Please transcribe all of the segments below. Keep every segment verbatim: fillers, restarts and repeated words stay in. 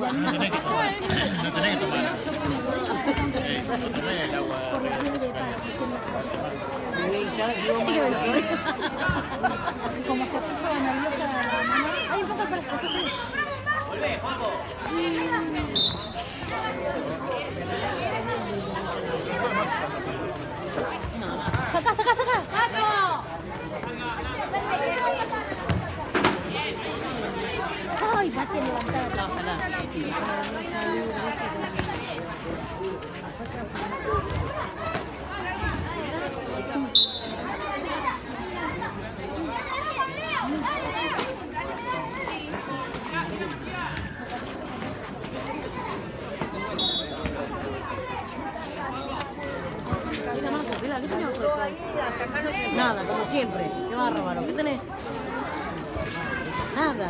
No tenés que tomar. No tenés que tomar. Eh, no tomés el agua. Como que estoy nerviosa, mamá. Ay, pasa para esto. Volvé, Juanjo. Saca, saca, saca. ¡Saco! Ay, va a levantar. No, ojalá. ¿Qué tenemos? Nada, como siempre. Qué bárbaro. ¿Qué tenés? Nada.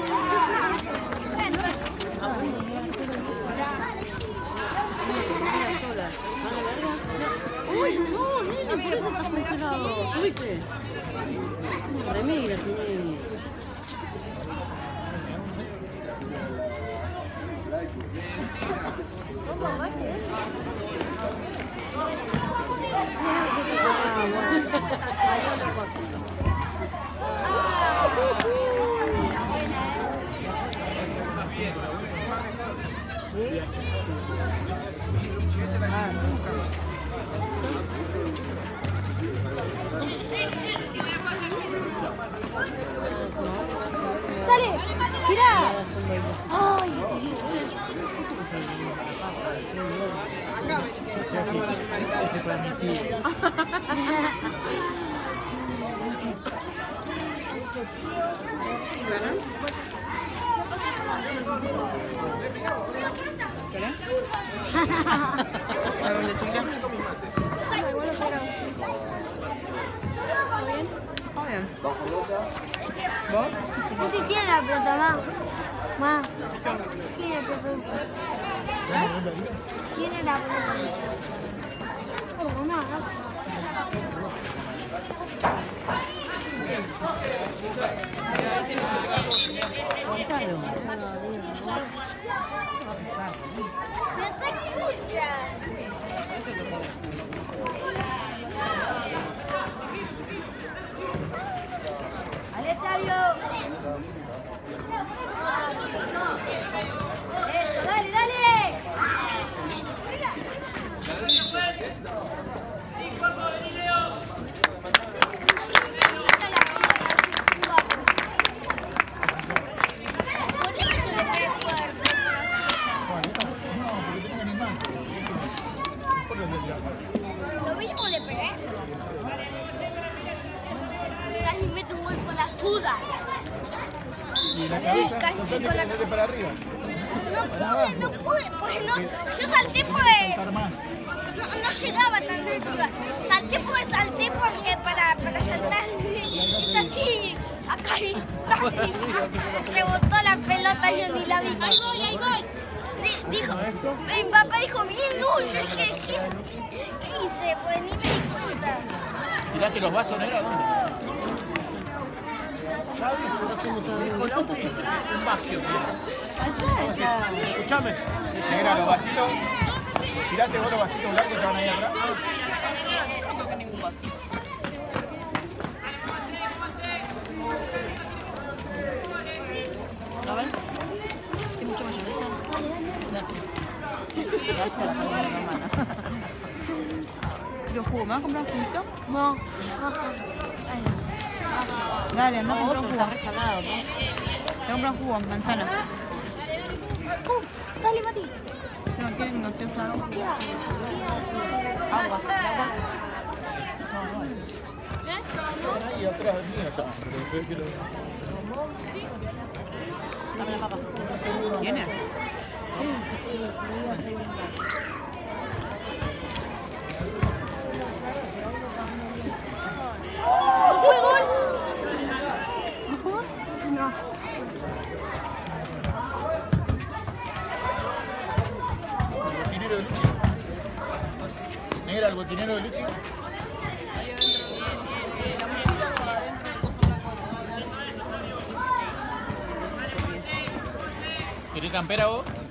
Sola. Uy, no, nene, por eso estás congelado. Subiste. Remira, tiene. ¿Cómo va que? Hay otra cosa. ¿Sí? Ah, Dale, mira. Ay, Sí, sí, sí, se puede admitir. ¿Querés? ¿A dónde, chica? ¿Todo bien? ¿Vos? no sé quién la pelota, ma. Ma, ¿quién es la pelota? ¿Quién es la pelota? Oh, no, no. Se te escucha. ¡Al estadio! ¡Eso, dale, dale! Lo mismo le pegué. Casi mete un gol con la suda. Y la cabeza, Casi contate con la- que para arriba. No pude, no pude, pues no. Yo salté porque Saltar más. no, no llegaba tan arriba. Salté porque salté porque para, para saltar es así. Acá y rebotó la pelota, yo ni la vi. Ahí voy, ahí voy. Di- Dijo, mi papá dijo, bien, no, yo dije, ¿qué, qué hice? Pues ni me di cuenta. ¿Tiraste los vasos negros? ¿Dónde? Un vacío. Escuchame. Negra, los vasitos. Tirate vos los vasitos blancos que estaban ahí atrás. No toqué ningún vaso. A ver. ¿Hay mucha mayonesa? Gracias. Gracias, la pongo en la mano. ¿Quiero jugo? ¿Me vas a comprar un juguito? No. Dale, anda a comprar un jugo. Está resalado, ¿no? Te voy a comprar un jugo, manzana. Uh, dale, Mati. ¿No quieren gaseosa algo? ¿Qué hago? Agua. Están ahí atrás del mío estaban, pero se ve que lo... Dame la papa. ¿Viene? Sí, sí, sí. ¿No fue gol? ¿No fue gol? No. ¿El botinero de Luchi? ¿Negra, el botinero de Luchi? ¿Querés campera vos?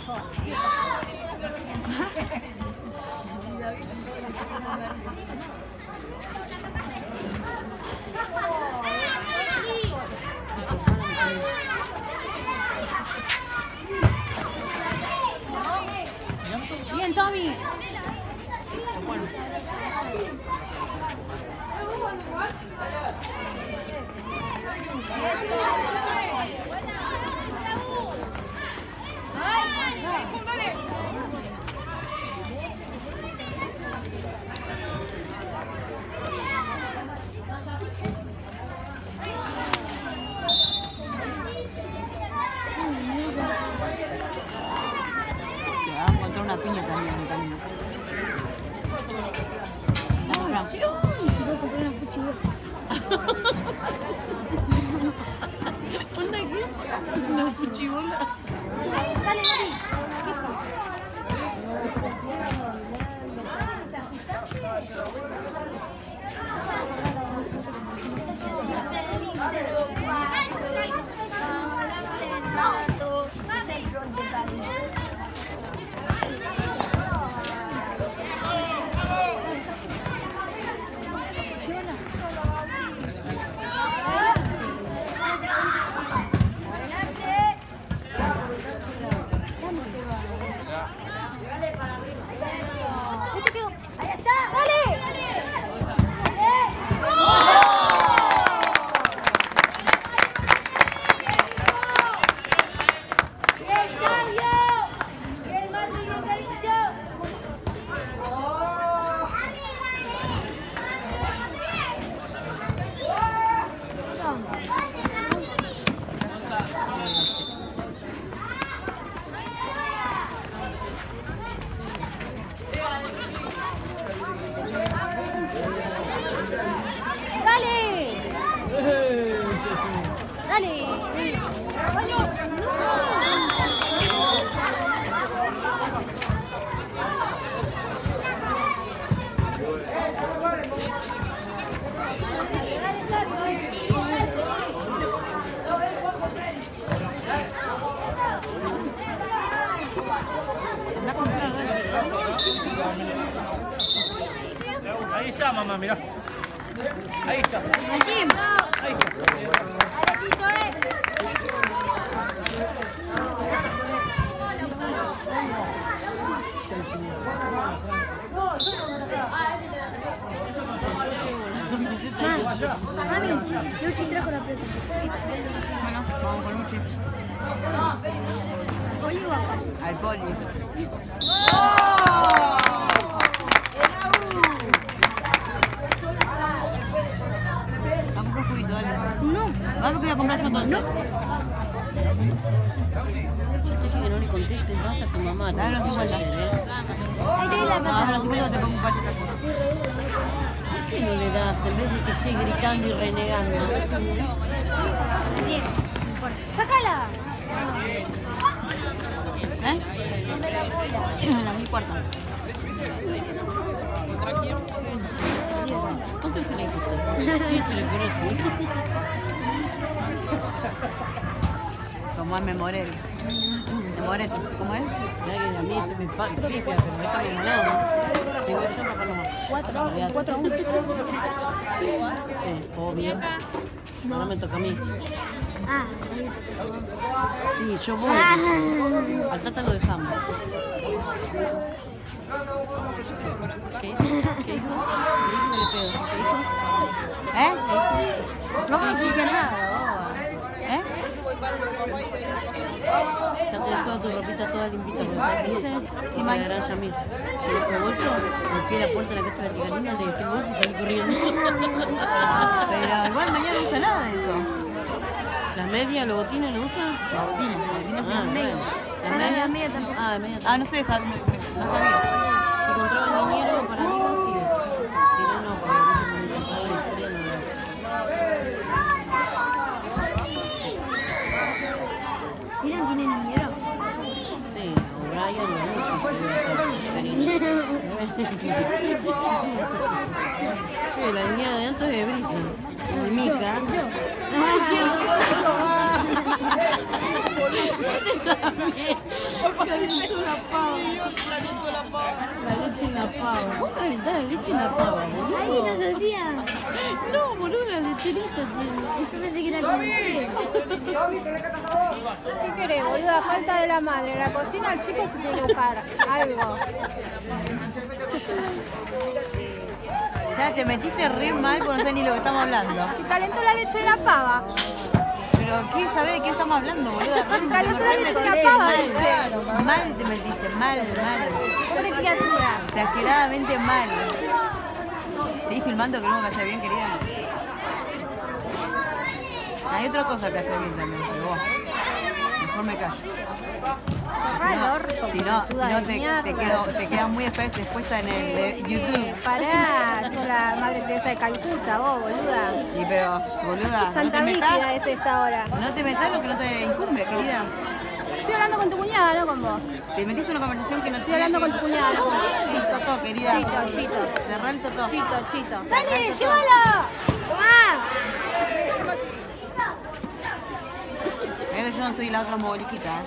Bien, Tommy. Te va a encontrar una piña también en el camino. Vamos, Fran. Voy a comprar una fuchibola. ¿Una qué? Una fuchibola. Dale, dale. Ahí está, mamá, mirá. Ahí está. Ahí Mami, Luchi trajo la pelota. Bueno, vamos con Luchi. ¿Poli o acá? Al poli. Vamos con juguito, dale. No. Vamos que voy a comprar yo entonces. Yo te dije que no le contestes, vas a tu mamá. Dale los cincuenta. Ayer, ¿eh? Ahí tenés la No, a los pelota. cincuenta te pongo un pacho de ¿Por qué no le das en vez de que esté gritando y renegando? Bien. ¡Sácala! ¿Eh? En la mil cuarta. ¿Cuánto se le gusta? Sí, te le conoce. Como es Memorel. Memoretos, ¿cómo es? Mirá que a mí se me pifia, pero déjame ganado. Digo yo para nomás. Cuatro, cuatro a uno. Sí, obvio. Ahora me toca a mí. Ah, Sí, yo voy. Al Tata lo dejamos. ¿Qué dijo? ¿Qué dijo? ¿Qué dijo? Le pego. ¿Qué dijo? ¿Eh? No me dije nada. ¿Eh? Ya tenés toda tu ropita toda limpita, porque ¿sabes qué hice? Sí, Sí, ma- me gran Yamir. Llegué con bolso, golpeé la puerta de la casa verticalina, le dejé el bolso y salí corriendo. Pero igual mañana no usa nada de eso. ¿Las medias, los botines lo usan? La botina, la botina Ah, sí. bueno. ¿La media? la media tampoco. Ah, de media. Ah, no sé, sab- no, no sabía. Si encontraba el niñero para mí sí. Si no, no, porque no tengo mi contador de historia, no lo Miren, tiene niñero. Sí, o Brian o mucho. Sí, la niñera de antes de Brisa. De Mica. Ay, sí. Calentó la pava. La leche en la pava. ¿Vos calentás la leche en la pava, boludo? Ahí no se hacía. No, boludo, la lecherita tiene. Yo pensé que era como usted. ¿Qué querés, boluda? Falta de la madre. En la cocina el chico se tiene que buscar algo. Ya te metiste re mal porque no sé ni lo que estamos hablando. Y calentó la leche de la pava. Pero ¿qué sabés de qué estamos hablando, boludo? Calentó la leche de la pava, dice. Mal te metiste, mal, mal. Pobre criatura. Exageradamente mal. ¿Seguís filmando que no me hace bien, querida? Hay otra cosa que hace bien también, pero vos. Mejor me callo. Cerrá el orto, Si no, si pelotuda no de te, mierda. te, quedo, te quedas muy expuesta expuesta en el de YouTube. Pará, sos la madre Teresa de Calcuta, vos, boluda. Y pero, boluda, no te Santa Brígida metas, es esta hora. no te metas lo que no te incumbe, querida. Estoy hablando con tu cuñada, no con vos. Te metiste en una conversación que no Estoy hablando con tu cuñada, no con vos. Chito, to, querida. Chito, chito. Cerrá el totó. Chito, chito. ¡Dale, llévala! ¡Tomá! Mira que yo no soy la otra mogoliquita, ¿eh?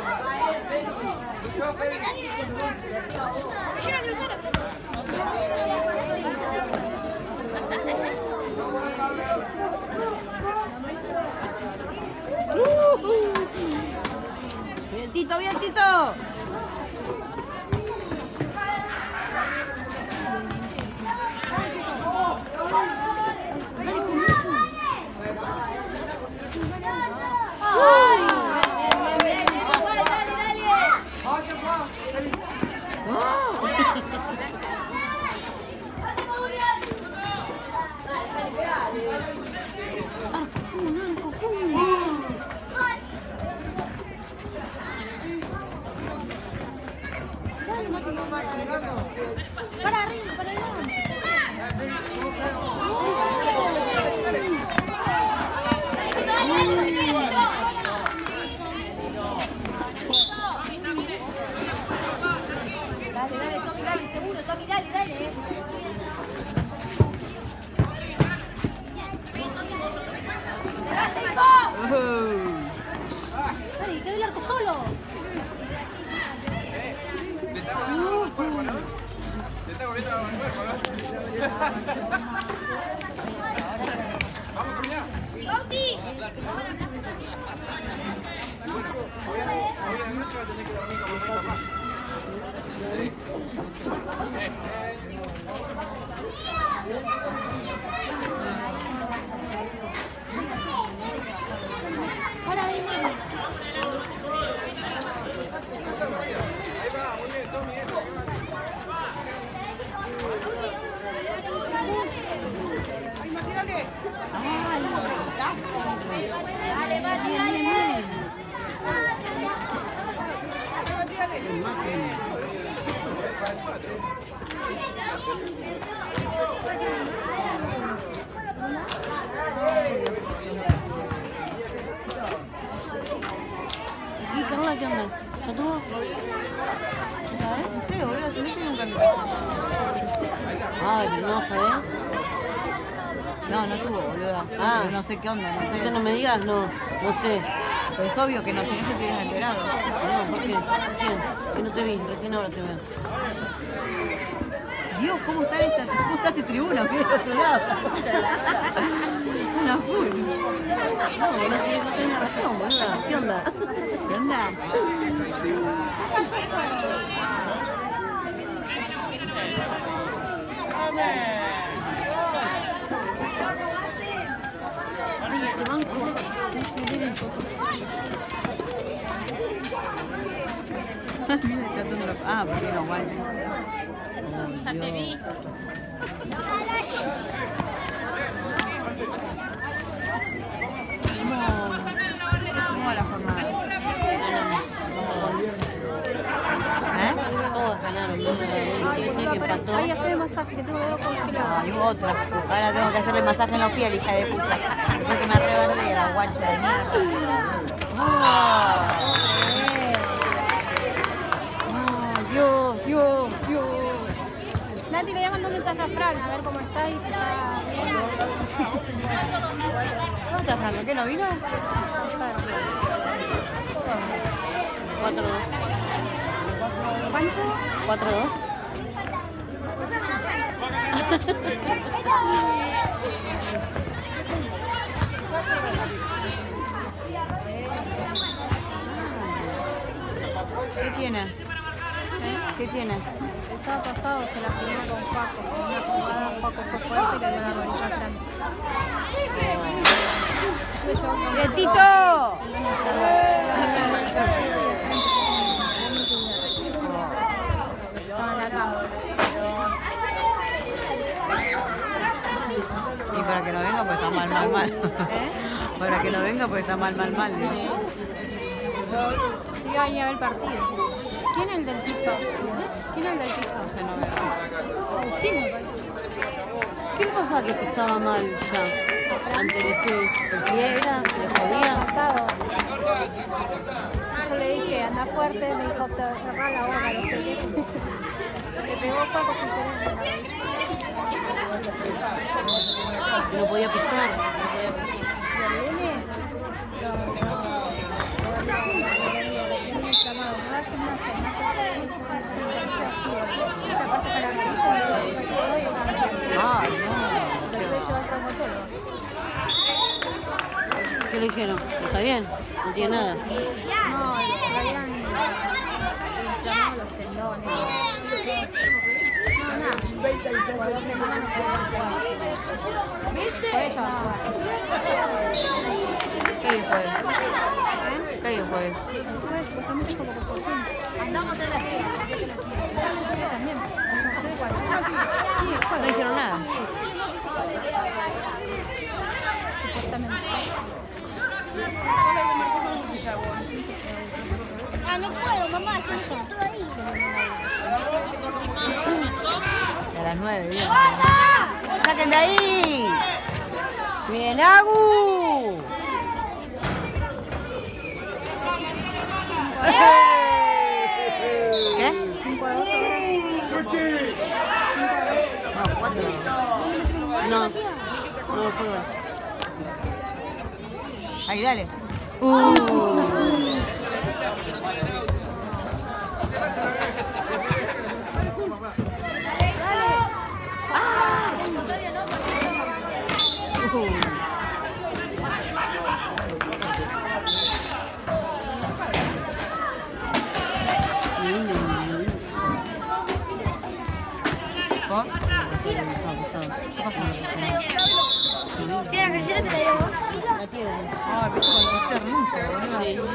Bien, Tito, bien, Tito. Para arriba, para allá. Dale, dale, Tommy, dale, seguro, Tommy, dale, dale. Dale, quedó el arco solo. Hola, vení. Dale, Mati, dale. ¿Y Carla qué onda? ¿Ya tuvo? ¿Sabes? No sé, boludo, si no sé nunca me pasó. Ay, ¿no sabes? No, no tuvo, boluda. Ah. Pero no sé qué onda, no sé. Entonces no me digas, no, no sé. Pero es obvio que no, si no se hubieran enterado. No, ¿por qué? ¿Por qué? Que no te vi, recién ahora te veo. Dios, ¿cómo está esta? ¿Cómo está este tribuna? Mira del otro lado, esta concha de la lora. Una full. No, no tienes, no tienes razón, boluda. ¿Qué onda? ¿Qué onda? Ay, este banco. ¿Qué se debe el toto? Mira, está todo lo... Ah, porque no, guay. Ya te vi. ¿Cómo va la jornada? ¿Eh? Todos ganaron, ¿no? Sí, que empató. Ay, hacer masaje, que tengo dedo congelado. Hay otra. Ahora tengo que hacerle masaje en los pies, hija de puta. Eso que me reverde la guacha de mierda. Dios, Dios, Dios. Nati, le voy a mandar un mensaje preguntas a Fran, a ver cómo está y si está bien. ¿Cómo está Fran? ¿Qué no vino? cuatro dos. ¿Cuánto? cuatro dos. ¿Qué tiene? ¿Eh? ¿Qué tiene? El sábado pasado se la peleó con Paco. En una jugada Paco fue fuerte y le dio la rodilla a Fran. ¡Quietito! Estaba en la cama. Y para que no venga pues está mal, mal, mal. ¿Eh? Para que no venga pues está mal, mal, mal. Sí, iba a venir a ver el partido. ¿Quién es el del piso? ¿Quién es el del piso? Agustín, me parece. ¿Qué pasa que pisaba mal ya? Antes de que el pie era, le jodía. Pasado. Yo le dije, anda fuerte, me dijo, cerrá la boca, no sé qué. Le pegó Paco sin querer. No podía pisar. No podía pisar. ¿Y el nene? No, no. Tiene inflamado. No da gimnasia, no se puede empujar. Esta parte para la cabeza y el todo y una Ay, no. Lo puede llevar al traumatólogo. ¿Qué le dijeron? ¿Está bien? No tiene nada. No, le habían inflamado los tendones. No, nada. Puede llevar. ¿Qué dijo él? ¿Qué dijo él? Después, supuestamente como que por fin. Andamos a traer la silla. También. Sí, No fue. dijeron nada. Supuestamente. Ah, no puedo, mamá, se me queda todo ahí. A las nueve, bien. ¡Saquen de ahí! ¡Bien, Agu! ¿Qué? cinco a dos. No, cuatro. No. No juega. Ahí, dale. Uh. ¿Por? Tira, la galleta te la llevo. La tiene. Ay, viste cuando te renuncia, boludo.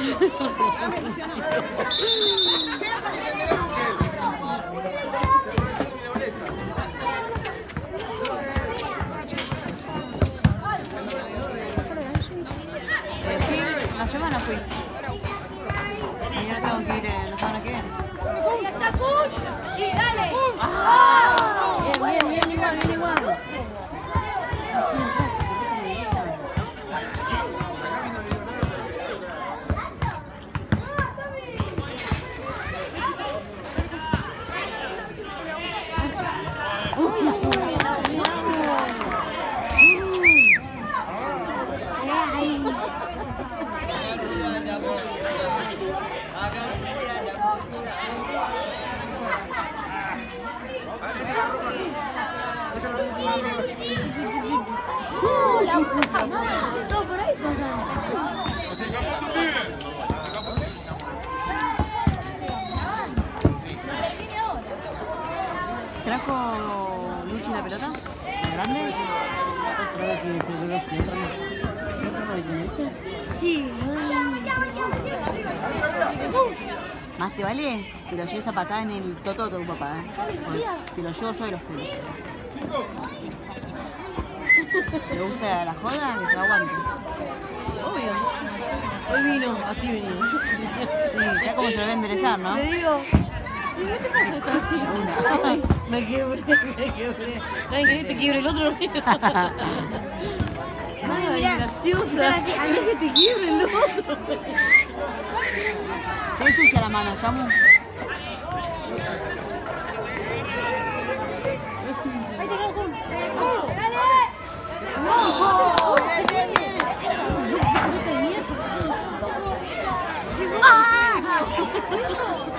Eh, sí, la semana fui. Mañana tengo que ir, eh, la semana que viene. Y dale. Bien, bien, bien, igual, bien, igual. Todo por ahí pasa. ¿Trajo Luchi una pelota? ¿La grande? Otra vez que te llegó otra vez. Sí. Más te vale que lo lleves a patada en el toto de tu papá, ¿eh? Te lo llevo yo de los pelos. ¿Le gusta la joda? Que se lo aguante. Obvio. Hoy vino, así venía. Sí, ya como se lo va a enderezar, ¿no? Le digo, ¿y qué te pasa? Está así. Ay, me quebré, me quebré. ¿Saben que te quiebre el otro? Ay, graciosa. ¿Sabes que te quiebre el otro? Se ve sucia la mano, Yamu. Ahí ¡Ah!